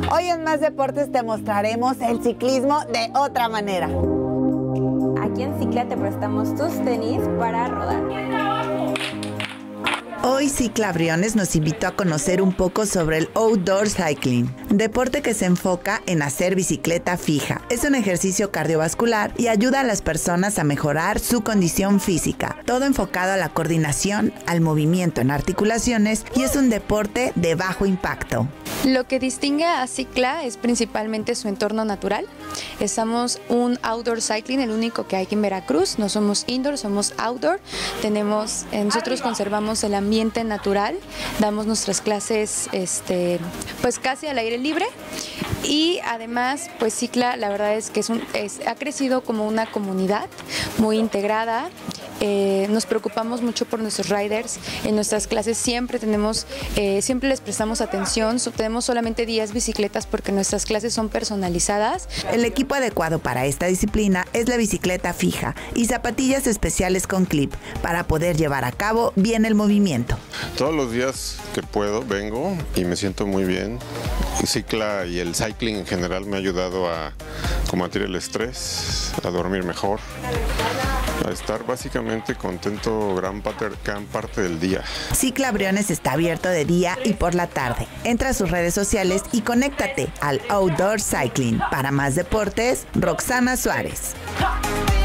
Hoy en Más Deportes te mostraremos el ciclismo de otra manera. Aquí en Cicla te prestamos tus tenis para rodar. Hoy Cicla Briones nos invitó a conocer un poco sobre el outdoor cycling, deporte que se enfoca en hacer bicicleta fija. Es un ejercicio cardiovascular y ayuda a las personas a mejorar su condición física. Todo enfocado a la coordinación, al movimiento en articulaciones y es un deporte de bajo impacto. Lo que distingue a Cicla es principalmente su entorno natural. Estamos un outdoor cycling, el único que hay aquí en Veracruz. No somos indoor, somos outdoor. Nosotros conservamos el ambiente natural, damos nuestras clases pues casi al aire libre y además pues Cicla la verdad es que ha crecido como una comunidad muy integrada. Nos preocupamos mucho por nuestros riders. En nuestras clases siempre les prestamos atención. Tenemos solamente 10 bicicletas porque nuestras clases son personalizadas. El equipo adecuado para esta disciplina es la bicicleta fija y zapatillas especiales con clip para poder llevar a cabo bien el movimiento. Todos los días que puedo vengo y me siento muy bien. Cicla y el cycling en general me ha ayudado a combatir el estrés, a dormir mejor, a estar básicamente contento gran parte del día. Cicla Briones está abierto de día y por la tarde. Entra a sus redes sociales y conéctate al Outdoor Cycling. Para Más Deportes, Roxana Suárez.